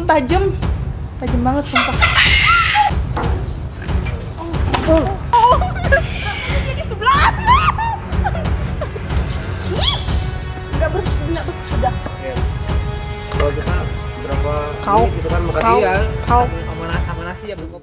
tajam banget sumpah. Jadi sebelah. Enggak udah. Kalau kita berapa Kau gitu kan makan kau, dia kau. sama nasi ya belum.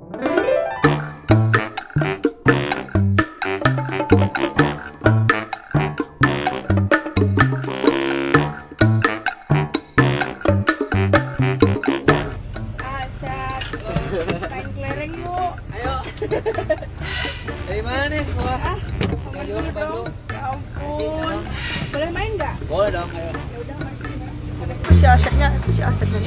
Main kelereng yuk. Ayo. Dari mana nih? Wah. Dulu dong. Ya ampun. Boleh main nggak? Boleh dong, ayo. Ya udah main. Itu si asetnya nih.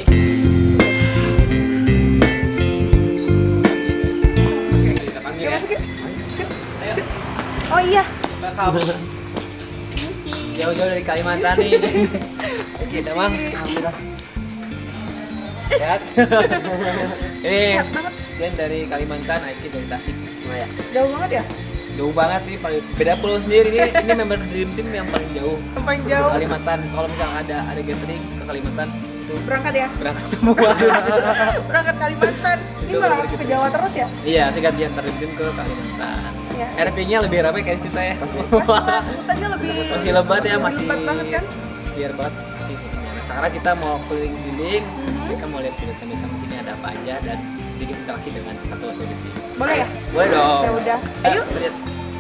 Kita panggil ya. Ayo. Oh iya. Mbak kamu. Jauh-jauh dari Kalimantan nih. Kita bang. Alhamdulillah. Sehat. Ini Jen dari Kalimantan, Aiki dari Tasik. Gimana ya? Jauh banget ya? Jauh banget sih, paling beda pulau sendiri nih. Ini member dream team yang paling jauh. Yang paling jauh. Kalimantan. Kalau misalnya ada gathering ke Kalimantan itu Berangkat ya? berangkat semua. Berangkat Kalimantan. Ini malah ke Jawa terus ya? Iya, sih gantian dream team ke Kalimantan. Iya. RP-nya lebih ramai kayak kita ya. Hutannya lebih Masih lebat ya, masih lebat banget kan? biar banget. Nah, sekarang kita mau keliling-keliling, kita mau lihat kulitan di sini ada apa aja dan sedikit interaksi dengan satu-satu di sini. Boleh ya? Boleh dong. Ya udah. Ayo. Lihat.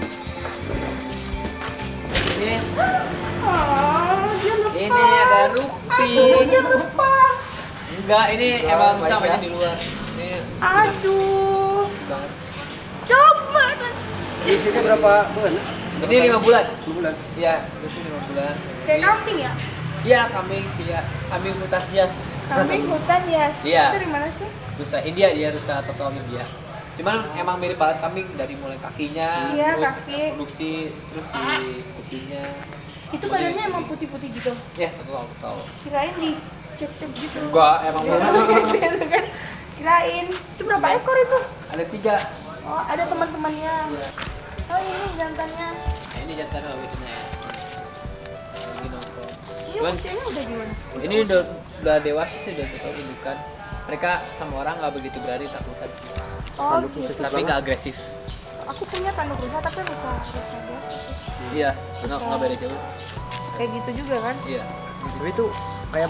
Ini Dia lupa. ini ada Rupi. Dia lupa. Enggak, ini emang samanya di luar. Ini Aduh. banget. Coba. Di sini berapa bulan? Ini 5 bulan. 2 bulan. Iya, itu 5 bulan. Kayak kambing ya? Iya, kambing hutan hias. Kambing hutan ya. Iya. Itu dari mana sih? Rusa India, dia rusa total India. Cuman emang mirip banget kambing dari mulai kakinya, Iya, terus kaki. produksi, terus di kupingnya. Itu badannya emang putih-putih gitu. Ya, total. Kirain di cep-cep gitu. Enggak, emang Gitu kan. Kirain. Itu berapa ekor itu? ada 3. Oh, ada teman-temannya. Iya. Oh, ini jantannya. Nah, ini jantan awetnya. Lagi nongkrong. Ini Cuman usianya udah gimana? ini udah dewasa sih, udah tahu indukan. Mereka sama orang nggak begitu berani, takutan. Oh, gitu. Tapi nggak agresif. Aku punya tanduk rusa tapi rusa biasa sih. Iya, nggak beda jauh. Kayak gitu juga kan? Iya. Jadi itu kayak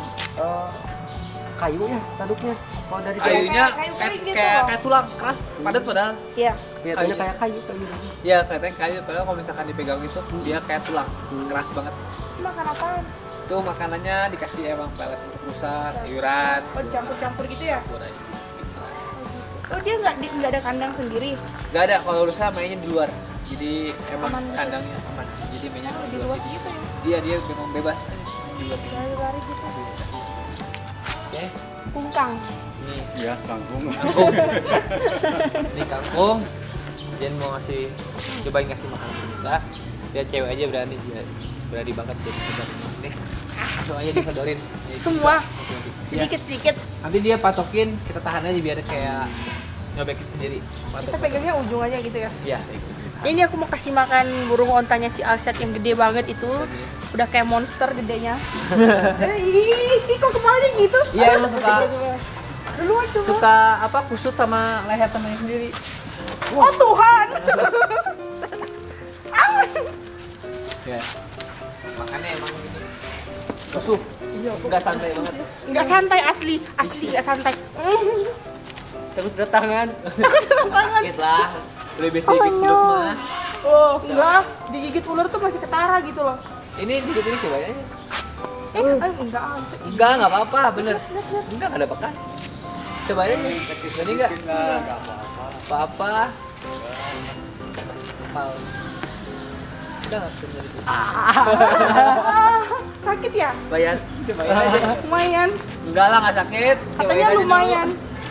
kayu ya tanduknya. Kalau dari Kayunya kayu kayak kering gitu kayak loh. kayak tulang keras, padat padahal. Iya. kelihatannya kayu. kayak kayu. Iya, kelihatannya kayu, padahal kalau misalkan dipegang itu dia kayak tulang, keras banget. Itu makan apaan? Itu makanannya dikasih emang pelet untuk rusa, sayuran. Oh, campur-campur gitu ya? Campur aja. Bisa. Oh, dia nggak ada kandang sendiri. Nggak ada, kalau rusa mainnya di luar. Jadi emang Aman gitu. kandangnya aman. Jadi mainnya Oh, di di luar luar sini. gitu ya? Iya, dia memang bebas di luar sini. Lari-lari gitu. Bisa. Oke, Kungkang. nih Ya, kangkung. kangkung. Ini kangkung. Jen mau cobain ngasih makan kita. Dia cewek aja berani banget jadi sedang. Nih, langsung aja disodorin. Semua? Iya. Sedikit-sedikit. Nanti dia patokin, kita tahan aja biar kayak nyobekin sendiri. Kita pegangnya ujung aja gitu ya. Iya. Ini aku mau kasih makan burung ontanya si Alset yang gede banget itu. Udah kayak monster gedenya. Ih, kok kepalanya gitu? Iya, emang suka Duluan coba. suka apa kusut sama leher temennya sendiri. Oh Tuhan. Ya. Makannya emang gitu. Susu. Enggak santai banget. Nggak santai asli nggak santai. Terus tangan. Tangan. Sakit lah. Udah biasa digigit mulut mah. Oh, enggak. Digigit ular tuh masih ketara gitu loh. Ini dikit ini coba aja. Enggak. Enggak apa-apa, bener. Enggak ada bekas. Coba aja nih. Ini enggak? Apa-apa. Mal. Udah enggak bisa dari Sakit ya? Bayar. Cobain aja. Lumayan. Enggak lah, enggak sakit. Cobain Katanya aja dulu. lumayan.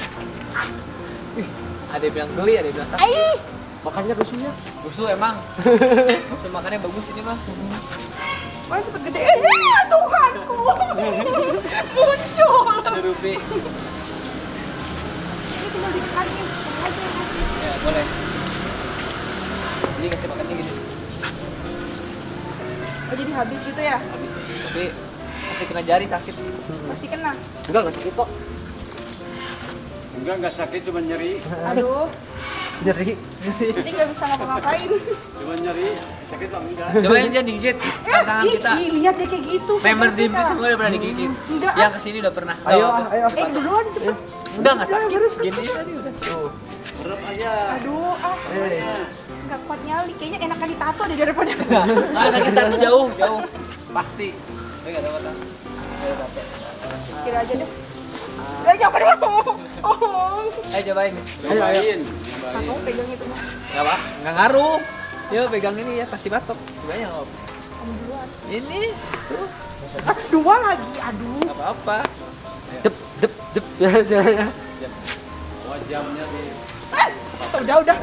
Ada yang bilang geli, ada yang bilang sakit. Ai. Makanya rusuhnya. Rusuh emang. Rusuh makannya bagus ini mah. Wah, cepet gede. Tuhanku. Muncul. Ada Rupi. Ini tinggal dikasih. Ya, boleh. Ini kasih makannya gini. Oh, jadi habis gitu ya? Habis. Tapi masih kena jari sakit. Masih kena. Enggak sakit kok. Enggak sakit, cuma nyeri. Aduh, Nyeri. ini nggak bisa ngapa-ngapain. Cuma nyeri, sakit apa enggak? Cobain dia digigit tantangan kita. Ih, lihat ya kayak gitu. Member Pegang Dimpi kita. semua udah pernah digigit. Enggak. Yang kesini udah pernah. Ayo, Tahu. ayo. Duluan cepet. Enggak sakit. Gini tadi udah. Tuh. Berap aja. Aduh, nggak kuat nyali. Kayaknya enakan ditato deh daripada. Ah, kita tuh jauh. Pasti. Enggak ada mata. Kira aja deh. Udah jangan dong. Ayo cobain. Cobain. Kamu pegang itu mah. Enggak apa? Enggak ngaruh. Yo pegang ini ya pasti batok. Cobain yang om. Kamu duluan. Ini tuh Dua lagi, aduh. enggak apa-apa. Dep. Ya, jalannya. Wajahnya di Udah.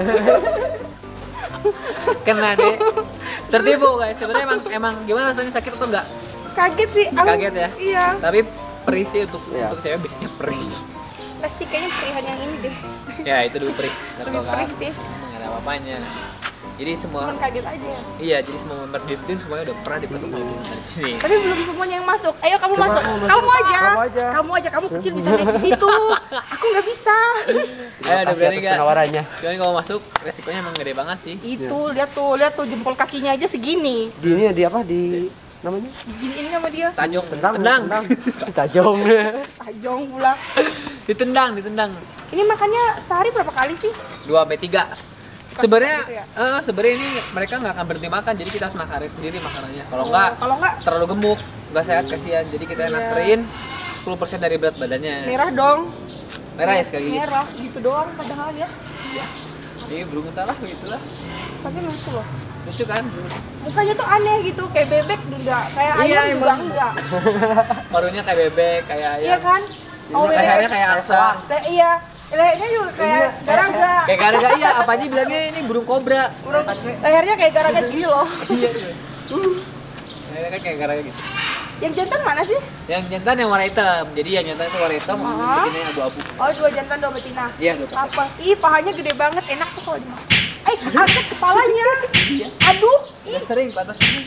Kena deh. Tertipu guys. Sebenarnya emang gimana rasanya sakit atau enggak? Kaget sih. Kaget ya? Iya. Tapi perih sih untuk Iya. cewek biasanya perih. Pasti kayaknya pilihan yang ini deh. Ya itu dulu perih. Nggak Lebih tahu kan? perih sih. Nggak ada apa-apanya. Jadi semua Cuman kaget aja. iya jadi semua member Dirtin semuanya udah pernah diproses sama Dirtin di sini. Tapi belum semuanya yang masuk. Ayo kamu Coba masuk. kamu masuk. Kamu aja. Kamu aja. Kamu kecil bisa naik di situ. Aku nggak bisa. Ayo udah Makasih berani atas nggak? penawarannya. Cuman kalau masuk resikonya emang gede banget sih. Itu lihat tuh jempol kakinya aja segini. Di ini di apa? Di namanya? Diginiin sama dia. Tajong, Tendang. tendang. Tajong. Tajong pula. ditendang. Ini makannya sehari berapa kali sih? 2 sampai 3. Sebenarnya gitu ya? sebenarnya ini mereka nggak akan berhenti makan, jadi kita harus nakarin sendiri makanannya. Kalau Kalau nggak terlalu gemuk, nggak sehat kasihan. Jadi kita Iya. nakarin 10% dari berat badannya. merah dong. Merah ya sekali. Merah gitu doang padahal ya. Jadi burung entahlah begitulah. Tapi lucu loh. Lucu kan? Mukanya tuh aneh gitu, kayak bebek enggak, kayak Iya, ayam juga emang. enggak. Paruhnya kayak bebek, kayak Iya ayam. kan? Lehernya kayak angsa. Iya. Lehernya juga kayak garaga. Kayak garaga iya, apa aja bilangnya ini burung kobra. Lehernya kayak garaga gini loh. Iya. Lehernya kan kayak garaga gitu. Yang jantan mana sih? Yang jantan yang warna hitam. Jadi yang jantan itu warna hitam, Ah. ini abu-abu. Oh, 2 jantan 2 betina. Iya, 2 paket. Apa? Ih, pahanya gede banget, enak tuh kalau dimakan. Angkat kepalanya. Aduh, Udah sering patah sini.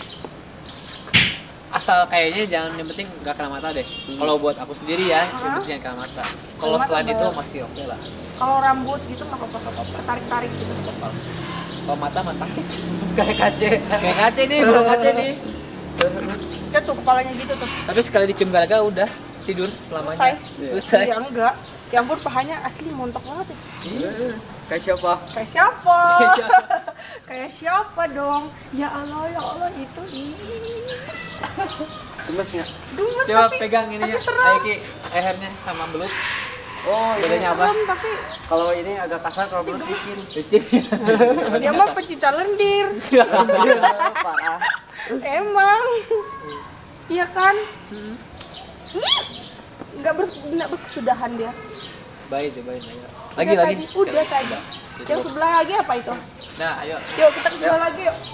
Asal kayaknya jangan yang penting nggak kena mata deh. Kalau buat aku sendiri ya, yang penting jangan kena mata. Kalau Kena mata selain itu enggak. masih oke lah. kalau rambut gitu nggak apa-apa, tarik-tarik gitu. Kalau mata mah sakit. Kayak kace. Kayak kace nih, burung kace nih. Lihat tuh kepalanya gitu tuh. Tapi sekali dicium garaga udah tidur selamanya. Selesai. Ya enggak. Ya ampun, pahanya asli montok banget ya. Iya. Kayak siapa? Kayak siapa? Kayak siapa? Kayak siapa dong? Ya Allah itu. Ih. Gemes nggak? Gemes Coba tapi- pegang ininya. tapi serem. Ayo Ki, lehernya sama belut. Oh, ini Bedanya apa? Serem, tapi kalau ini agak kasar, kalau belum licin. Licin. dia mah pecinta lendir. Parah. Emang. Iya kan? Ih. Nggak berkesudahan dia. Baik, cobain ayo. Udah Lagi. tadi. Udah tadi. Udah. Yang sebelah lagi apa itu? Nah, ayo. Yuk kita ke sebelah lagi yuk.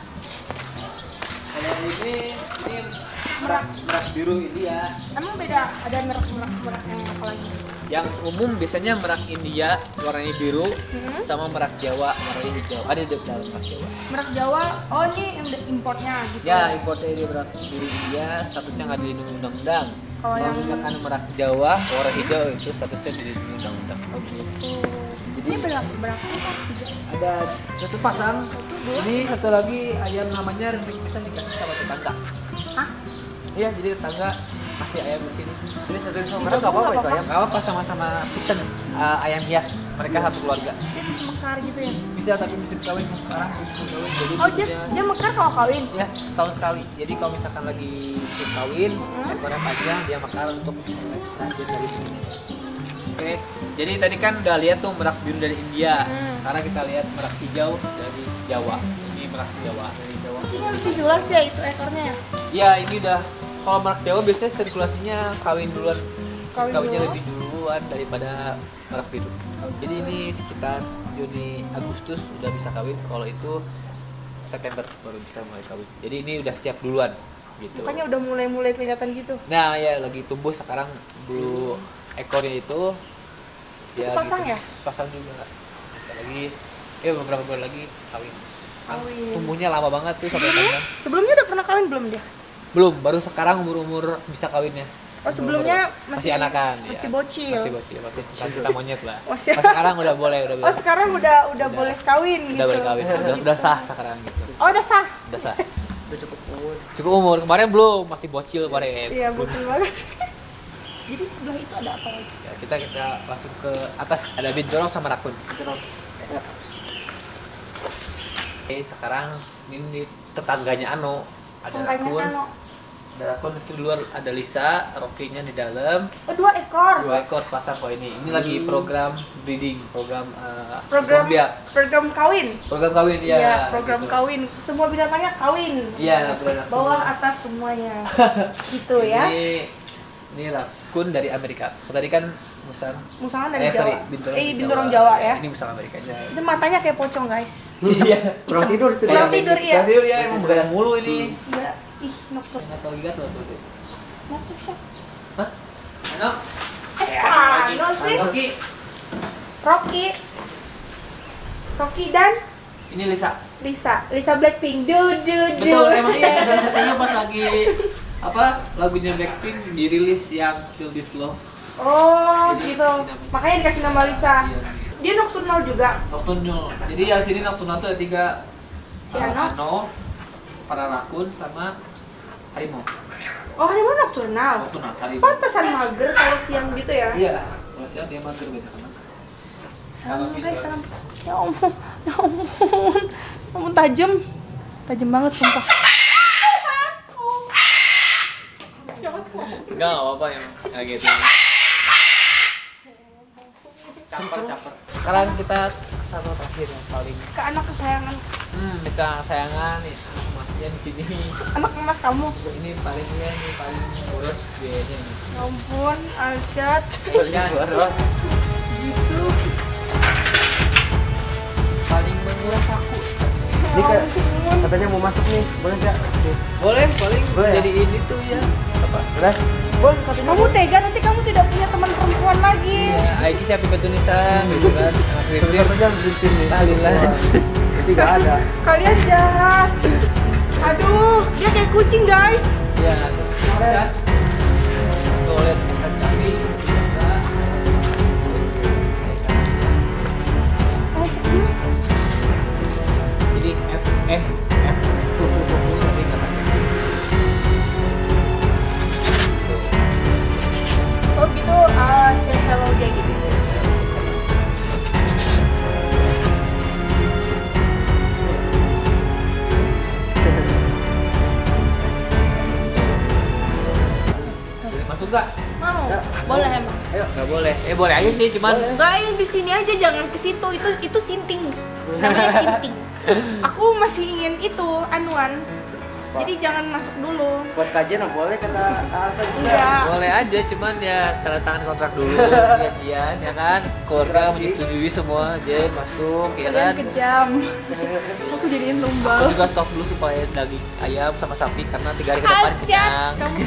Kalau ini Merak. merak biru India. Emang beda? Ada merak yang apa lagi? Yang umum biasanya merak India warnanya biru Hmm. sama merak Jawa warnanya hijau. Ada di dalam merak Jawa. Merak Jawa. Oh ini yang importnya gitu. Ya, importnya di merak biru India statusnya nggak dilindungi undang-undang. Kalau Kalau yang misalkan merak Jawa warna hijau itu statusnya dilindungi undang-undang. Jadi berapa? Ada satu pasang. Ini satu lagi ayam namanya rentik pisan dikasih sama tetangga. Hah? Iya, jadi tetangga kasih ayam di sini. Jadi satu sama merah nggak apa-apa itu ayam. Gak apa sama-sama pisan ayam hias. Mereka satu keluarga. Dia bisa mekar gitu ya? Bisa tapi musim kawin sekarang musim kawin. Jadi Oh biasanya- dia mekar kalau kawin? ya tahun sekali. Jadi kalau misalkan lagi musim kawin, ekornya panjang dia mekar untuk lanjut dari sini. Oke, jadi tadi kan udah lihat tuh merak biru dari India. Sekarang kita lihat merak hijau dari Jawa. Ini merak Jawa dari Jawa. Ini lebih jelas ya itu ekornya ya? Ya ini udah kalau merak Jawa biasanya sirkulasinya kawin duluan. Kawin Kawinnya dulu? lebih duluan daripada merak biru. Jadi ini sekitar Juni Agustus udah bisa kawin. Kalau itu September baru bisa mulai kawin. Jadi ini udah siap duluan gitu. Makanya udah mulai kelihatan gitu. Nah ya lagi tumbuh sekarang bulu ekornya itu. Terus pasang ya? Pasang juga. Bentar lagi, beberapa bulan lagi kawin. Kawin. Tumbuhnya lama banget tuh sampai panjang. Sebelumnya udah pernah kawin belum dia? Belum, baru sekarang umur bisa kawinnya. Oh sebelumnya masih anakan, masih ya. bocil. Masih bocil, masih cinta monyet lah. Masih- Oh, sekarang udah boleh, udah Oh boleh. sekarang udah boleh kawin gitu. Udah boleh kawin, udah sah sekarang gitu. Oh udah sah. Udah sah. Udah cukup umur. Cukup umur, kemarin belum, masih bocil kemarin. Iya Belum. betul banget. Jadi sebelah itu ada apa lagi? Ya, kita langsung ke atas, ada binturong sama rakun. Ya. Oke, sekarang ini tetangganya Ano, ada Tangkanya rakun. Ano. Ada rakun itu di luar, ada Lisa, Rocky-nya di dalam. Oh 2 ekor. 2 ekor pasang kok ini. Ini lagi program breeding, program Program biak. program kawin. Program kawin ya. Iya, program gitu. kawin. Semua binatangnya kawin. Iya, benar. Bawah atas semuanya. Gitu ya. Ini rakun dari Amerika. Tadi kan musang. Musangan dari Jawa. Binturong. Binturong Jawa ya. Ini musang Amerikanya. Itu matanya kayak pocong, guys. Iya. Kurang tidur itu Kurang dia. tidur, iya. Kurang tidur ya, emang begadang mulu ini. Iya. Ih, nokter. Enggak tahu juga tuh. Masuk siapa? Hah? Ano? Ano sih? Rocky. Rocky. Rocky dan Ini Lisa. Lisa Blackpink. Betul, emang iya. Dari satunya pas lagi lagunya Blackpink dirilis yang Feel This Love. Oh, Jadi, gitu. Makanya dikasih nama Lisa. Iya. Dia nocturnal juga. Nocturnal. Jadi yang sini Nocturnal tuh ada 3. Si Ano? Ano, para rakun sama harimau. Oh, harimau nocturnal. Nocturnal, harimau. Pantesan mager kalau siang gitu ya. Iya. Kalau siang dia mager beda sama. Salam guys, salam. Ya ampun, ya ampun. Ampun tajam. Tajam banget sumpah. Enggak apa-apa ya. Kayak gitu. Caper. Sekarang kita sama terakhir yang paling Ke anak kesayangan. kita sayangan nih anak emasnya di sini. Anak emas kamu. Ini paling boros biayanya ini. Ya ampun, Alcat. Boros. Gitu. Paling menguras aku. Ini Ya Kak, ampun. katanya mau masuk nih, boleh nggak? Boleh, paling Boleh ya? jadi ini tuh ya. Apa? Boleh? Boleh katanya. Kamu tega nanti kamu tidak punya teman perempuan lagi. Ya, Aiki siapa Petunisan gitu kan. Anak Terus kritik. satu jam berhenti nih. Alhamdulillah. Jadi nggak ada. Kalian jahat. Aduh, dia kayak kucing, guys. Iya, bisa. Tuh lihat kita cari. Bisa. Oh, ini. Jadi F tuh tapi katanya. Oh gitu, say hello dia gitu. Masuk gak? Mau? Boleh emang. Nggak boleh. Boleh aja sih, cuman Enggak, yang di sini aja, jangan ke situ. Itu sinting. Namanya sinting. Aku masih ingin itu anuan. Jadi jangan masuk dulu. Buat kajian nggak boleh kata Alsa juga. Enggak. boleh aja, cuman ya tanda tangan kontrak dulu, janjian ya kan. Keluarga menyetujui semua, aja masuk ya Kalian kan. kejam. Aku jadiin Aku tumbal. juga stop dulu supaya daging ayam sama sapi karena 3 hari ke depan Asyik, kenyang. kamu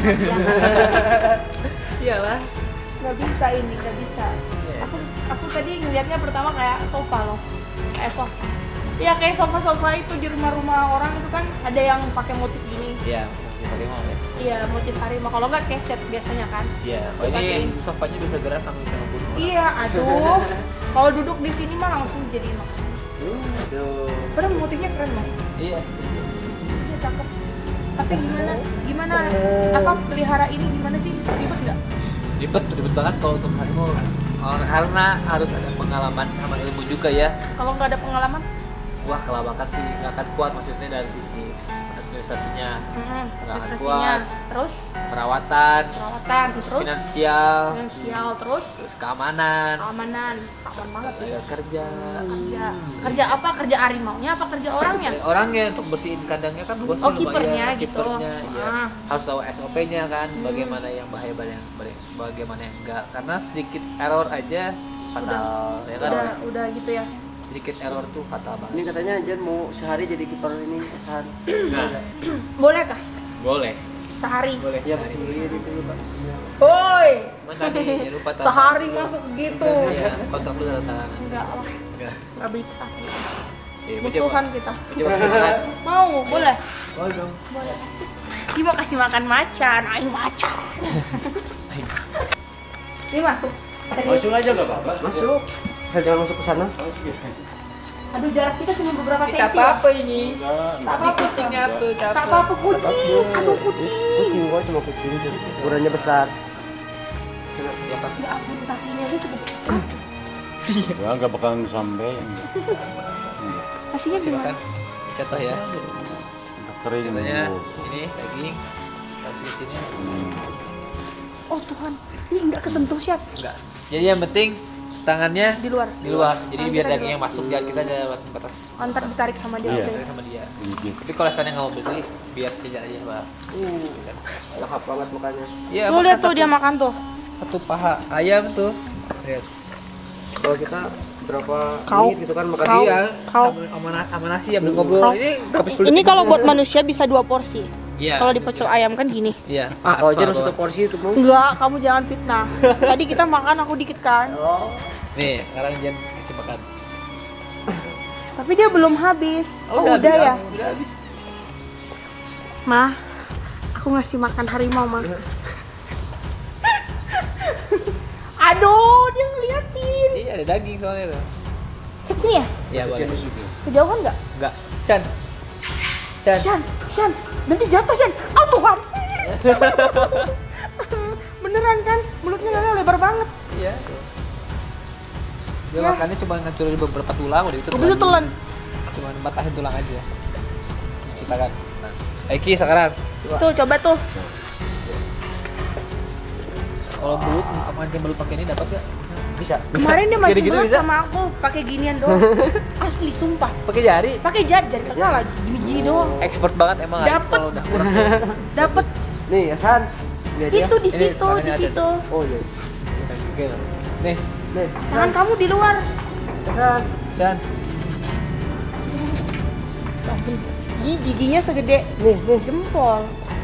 Iyalah. nggak bisa ini, nggak bisa. Aku tadi ngelihatnya pertama kayak sofa loh, kayak sofa. Iya kayak sofa-sofa itu di rumah-rumah orang itu kan ada yang pakai motif gini. Iya, pakai mau ya. Iya motif harimau. Kalau nggak keset biasanya kan. Iya, Dipakein. ini sofanya bisa gerak sambil bisa ngebunuh. Iya, aduh. Kalau duduk di sini mah langsung jadi makanan. Aduh. Padahal motifnya keren loh. Iya. Iya cakep. Tapi gimana? Apa pelihara ini gimana sih? Ribet nggak? Ribet banget kalau untuk harimau. Karena harus ada pengalaman sama ilmu juga ya. Kalau nggak ada pengalaman? Wah, kelabakan sih nggak akan kuat, maksudnya dari sisi administrasinya, Nggak akan Administrasinya, kuat. terus perawatan, terus finansial, terus terus keamanan, keamanan, aman banget ya. kerja. Kerja apa? Kerja harimaunya apa kerja orangnya? Orangnya untuk bersihin kandangnya kan luas. Oh, kipernya gitu. Kipernya, iya. Ah. Harus tahu SOP-nya kan, bagaimana yang bahaya, bagaimana yang enggak. Karena sedikit error aja fatal, ya kan? Udah gitu ya. Sedikit error tuh fatal Ini banget. katanya Jen mau sehari jadi kiper ini sehari. Nah, Boleh kah? boleh. Sehari. Boleh. Ya bersih gitu Pak. Woi. Cuman tadi jangan lupa Sehari masuk gitu. Iya, kontrak lu tanda tangan. Enggak lah, Enggak. enggak bisa. Iya, Musuhan kita. coba. Mau, boleh? Boleh dong. Boleh. Asik. Ih, mau kasih makan macan, aing macan. Ini masuk. Serius. Langsung aja gak apa-apa. Masuk. Saya jangan masuk ke sana. Aduh, jarak kita cuma beberapa Kita senti. apa ini? Tak Ini kucingnya tuh, Tak apa-apa kucing. Aduh kucing. Kucing kok cuma kucing. Ukurannya besar. Ya ampun, kakinya aja segede. Ya nggak bakalan sampai. Kasihnya Silakan. gimana? Contoh ya. Udah kering. Contohnya ini daging. Kasih di sini. Oh Tuhan, ini nggak kesentuh siap Enggak. Jadi yang penting tangannya di luar. di luar. Jadi Tangan biar kita di dagingnya luar. masuk jangan kita lewat batas Antar ditarik sama dia. Iya. oke. sama dia. Gigit. Tapi kalau misalnya nggak mau beli, biar sejajar aja, Pak. Lahap banget mukanya. Iya, Tuh lihat tuh dia makan tuh. satu paha ayam tuh. Lihat. Kalau kita berapa Kau. menit gitu kan makan. Kau. Iya, Kau. sama nasi ya ngobrol. Ini habis Ini kalau buat manusia bisa 2 porsi. Iya. Kalau di pecel ayam kan gini. Iya. Ah, kalau aja satu porsi itu mau. Enggak, kamu jangan fitnah. Tadi kita makan aku dikit kan. Oh. Nih, sekarang Jen kasih makan. Tapi dia belum habis. Oh, udah habis, ya. Udah habis. Mah, aku ngasih makan harimau, Mah. Aduh, dia ngeliatin. Iya, ada daging soalnya tuh. Sini ya? Iya, boleh. Kejauhan nggak? Enggak. Chan. Chan. Shan, nanti jatuh Shan. Oh Tuhan. Beneran kan? Mulutnya Lele lebar banget. Iya. Dia Ya. makannya cuma ngancurin beberapa tulang udah itu. Udah telan. Cuma batahin tulang aja. Kita kan. Nah, Eki sekarang. Tuh, coba tuh. Kalau belut, mancing belut pakai ini dapat gak? Bisa. Kemarin dia masih Gini-gini belut bisa? sama aku pakai ginian doang. Asli sumpah. Pakai jari. Pakai jari tengah lagi gini-gini doang. Expert banget emang. Arif, Dapet. kalau udah kurang. Dapet Nih, ya San. Sini aja. itu di Ini situ, di tangannya ada. situ. Oh iya. Oke. Nih, Nih, Tangan kamu di luar. San. Chan. Ih, giginya segede Nih. jempol.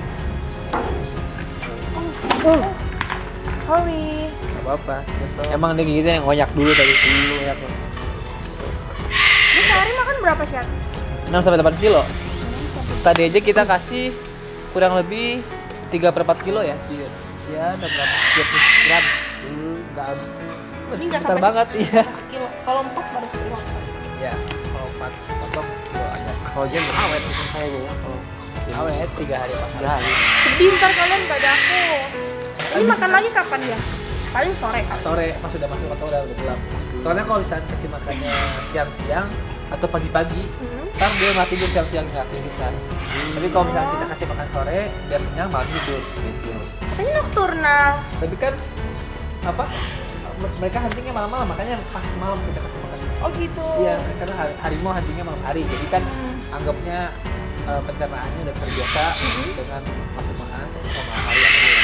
Oh. Sorry. Gak apa-apa. Emang dia gitu yang ngoyak dulu tadi. Ngoyak. Ini sehari makan berapa Shan? 6 sampai 8 kilo. Tadi aja kita kasih kurang lebih 3/4 kilo ya. Iya. Ya, ada berapa? 30 gram. Enggak Ini nggak bentar sampai banget, iya. sekilo. Kalau 4 baru sekilo. Ya, kalau 4 potong sekilo aja. Kalau aja nggak awet itu kayaknya ya. Kalau Awet 3 hari 4 hari. ya. Sedih ntar kalian gak ada aku. Ini makan lagi kapan ya? Paling sore kan? Sore pas udah masuk atau udah gelap. Soalnya kalau misalnya kasih makannya siang-siang atau pagi-pagi, ntar dia nggak tidur siang-siang nggak aktivitas. Tapi kalau misalnya kita kasih makan sore, biar kenyang malam tidur. Gitu. Katanya nocturnal. Tapi kan apa? Mereka huntingnya malam-malam, makanya pas malam kita kasih makan. Oh gitu. Iya, karena harimau huntingnya malam hari, jadi kan anggapnya pencernaannya udah terbiasa dengan masuk makan sama hari yang hari.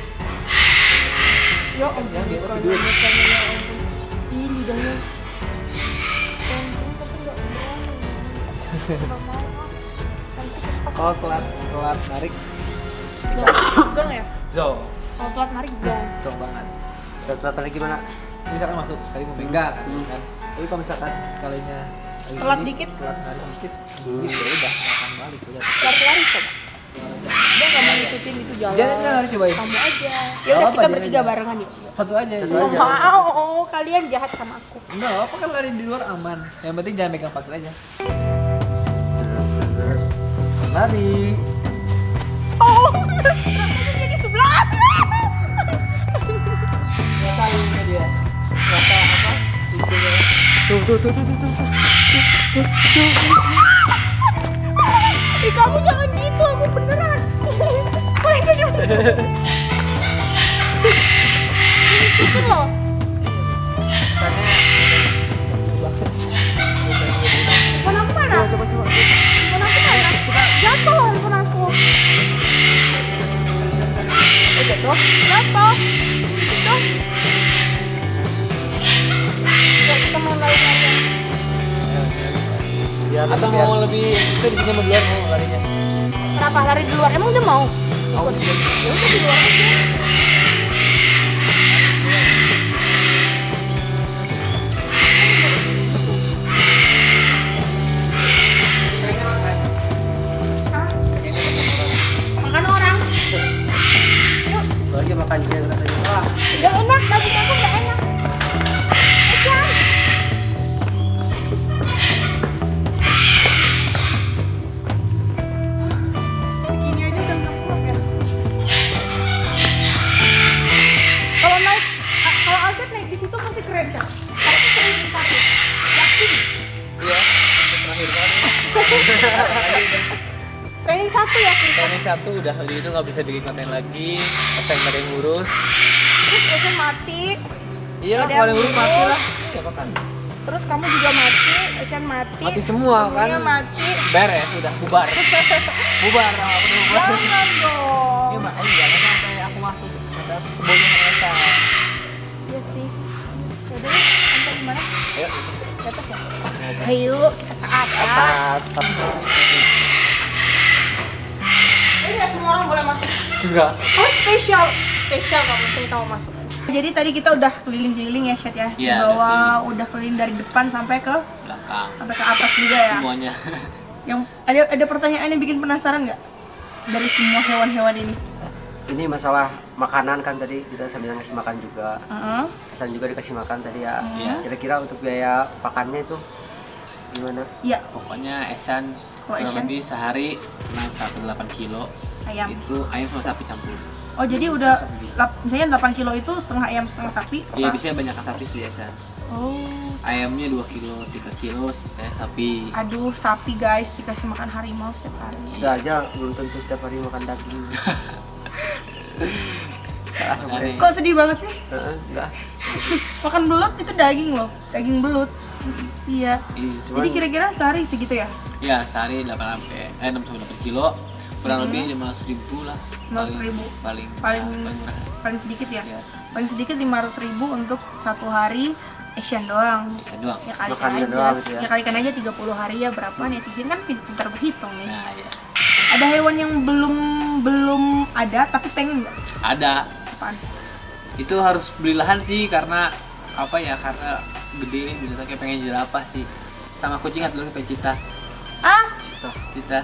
Ya Kan ampun, dia kurang tidur. ajar ya ampun. Ih, lidahnya. Ampun, tapi nggak berani. Nggak mau. Nanti kesel. Kalau telat narik, Zong ya? zong, Kalau telat narik zong. zong banget. Rata-rata lagi gimana? Misalkan masuk sekali mau megang kan. Tapi kalau misalkan sekalinya lagi Telat gini, dikit? telat narik dikit, ya udah makan balik udah. Lari-lari coba. Dia nggak mau ngikutin itu jalan. Jangan harus cobain. Kamu aja. Ya Nggak udah apa-apa, kita jalan bertiga aja. barengan yuk. Satu aja. Satu Oh, aja. mau, kalian jahat sama aku. Enggak, apa kan lari di luar aman. Yang penting jangan megang pagar aja. Lari. Oh, rasanya jadi sebelah. Nggak tahu ini dia. Rasa apa? Itunya. Tuh. Ih, kamu jangan gitu, aku beneran. Mereka juga. Itu loh. Rasanya Handphone aku mana? Coba. Handphone aku mana? Jatuh handphone aku. Jatuh. Jatuh. Jatuh. Ya, kita main lari-larian. atau mau lebih itu di sini mau di luar mau larinya. Kenapa lari di luar? Emang dia mau? Mau Ya udah di luar aja. Hah? Makan orang. Yuk. Lagi makan jenggot katanya. Wah, Gak enak, tapi keren kan? Tapi training satu. Yakin? Iya, terakhir kali. Training satu ya kita. Training satu udah itu nggak bisa bikin konten lagi, apa yang ada yang ngurus. Terus Asian mati. Iya lah, Ada kalau yang yang ngurus mati ngurus. lah. Iya apa kan? Terus kamu juga mati, Asian mati. Mati semua kan? Semuanya mati. Beres, udah bubar. Bubar, aku udah bubar. Jangan dong. Iya makanya jangan sampai aku masuk sampai aku kebunnya mereka. Iya sih. Jadi sampai di mana? Ayo. Di atas ya. Ayo kita ke atas. Atas. Ini nggak semua orang boleh masuk. Enggak. Oh spesial kalau misalnya kamu masuk. Jadi tadi kita udah keliling-keliling ya Syed ya. Di Iya, bawah udah keliling dari depan sampai ke Belakang. atas juga ya. Semuanya. Yang ada pertanyaan yang bikin penasaran nggak dari semua hewan-hewan ini? Ini masalah makanan kan tadi kita sambil ngasih makan juga. Hasan juga dikasih makan tadi ya. Iya. Kira-kira untuk biaya pakannya itu gimana? Iya. Pokoknya Esan Kalau kurang Esan? lebih sehari 6 sampai 8 kilo. Ayam. Itu ayam sama sapi campur. Oh jadi udah misalnya 8 kilo itu setengah ayam setengah sapi? Iya, biasanya banyak sapi sih Esan. Oh. Ayamnya 2 kilo, 3 kilo, sisanya sapi. Aduh sapi guys dikasih makan harimau setiap hari. Kita aja belum tentu setiap hari makan daging. Asam Aneh. beres. Kok sedih banget sih? Enggak. Makan belut itu daging loh, daging belut. Iya. Cuman Jadi kira-kira sehari segitu ya? Ya, sehari 6 sampai 8 kilo. Kurang lebih 500.000 lah. 500.000. Paling Paling murah. paling sedikit ya? Ya, Paling sedikit 500.000 untuk satu hari Asian doang. bisa doang. Ya kalikan Makannya aja, doang gitu ya? ya kalikan aja 30 hari ya berapa netizen kan pintar berhitung nih. Nah, ya. Ada hewan yang belum ada tapi pengen nggak? Ada. Apaan? Itu harus beli lahan sih karena apa ya? Karena gede binatangnya pengen jerapah sih. Sama kucing atau pengen cita. Ah, Cita.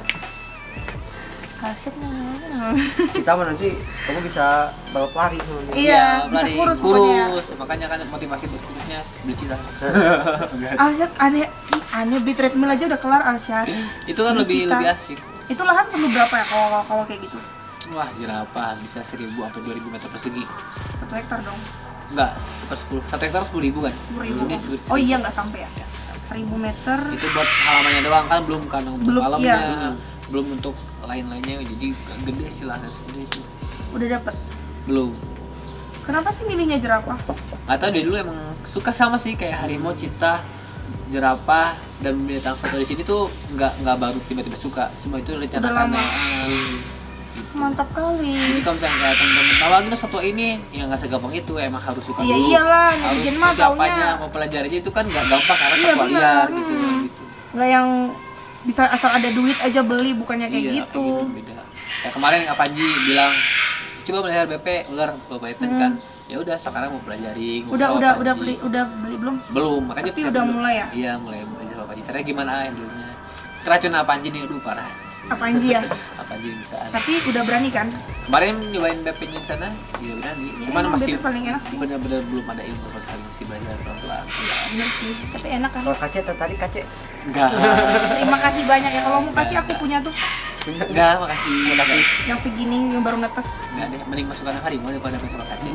kaset kita mah nanti kamu bisa balap lari sama dia. Iya, bisa lari, kurus pokoknya. Makanya kan motivasi buat kurusnya beli cita. Arsyad aneh beli treadmill aja udah kelar Arsyad. Itu kan Beli lebih cita. asik. Itu lahan perlu berapa ya kalau kayak gitu? Wah, jerapah bisa 1.000 sampai 2.000 meter persegi. 1 hektar dong. Enggak, 1/10. 1 hektar 10.000 kan? 10.000. Jadi Oh iya nggak sampai ya. 1.000 meter. Itu buat halamannya doang kan, belum kan untuk Belum, alamnya, iya. belum untuk lain-lainnya. Jadi gede sih lahannya sendiri itu. Udah dapet. Belum. Kenapa sih milihnya jerapah? Nggak tahu dari dulu emang suka sama sih kayak harimau, cita, jerapah dan binatang satu di sini tuh nggak baru tiba-tiba suka. Semua itu rencana Udah lama. Gitu. Mantap kali. Jadi kalau misalnya kayak temen-temen tahu lagi satwa ini yang nggak segampang itu, emang harus suka Iya dulu. iyalah, Harus netizen mah persiapannya taunya. mau pelajari aja itu kan nggak gampang karena Iya, satwa benar. liar gitu. Nggak yang bisa asal ada duit aja beli, bukannya kayak Iya, gitu. beda. Kayak kemarin Kak Panji bilang coba melihara BP ular Bapak Ipen kan. Ya udah sekarang mau pelajari. Udah ngobrol sama Panji. udah beli belum? Belum, makanya Tapi bisa udah dulu. mulai ya? Iya, mulai belajar sama Panji. Caranya gimana dulunya? Keracunan Panji nih, aduh parah. Apa Anji ya? Panji bisa. Tapi udah berani kan? Kemarin nyobain BP-nya di sana, iya berani. Ya, Cuman emang masih BP paling enak sih. benar-benar belum ada ilmu sama sekali, masih belajar pelan-pelan. Bener sih, tapi enak kan? Kalau kace tertarik kace. Enggak. Terima kasih banyak ya. Kalau mau kasih aku punya tuh Enggak, makasih. yang segini yang baru netes. Enggak deh, mending masukkan harimau daripada masuk kaci.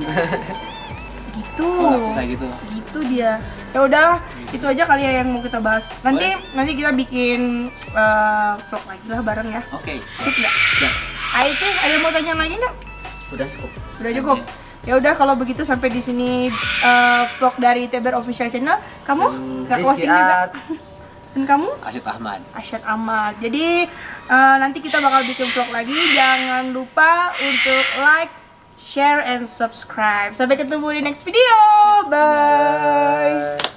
Gitu. Oh, kayak gitu. Gitu dia. Ya udahlah, itu aja kali ya yang mau kita bahas. Nanti kita bikin vlog lagi lah bareng ya. Oke. Sip nggak? Ya. Itu ada yang mau tanya lagi nggak? Udah cukup. Udah cukup. Ya udah kalau begitu sampai di sini vlog dari Teber Official Channel. Kamu nggak closing juga? Dan kamu? Asyid Ahmad. Asyad Ahmad. Jadi nanti kita bakal bikin vlog lagi. Jangan lupa untuk like, share, and subscribe. Sampai ketemu di next video. Bye.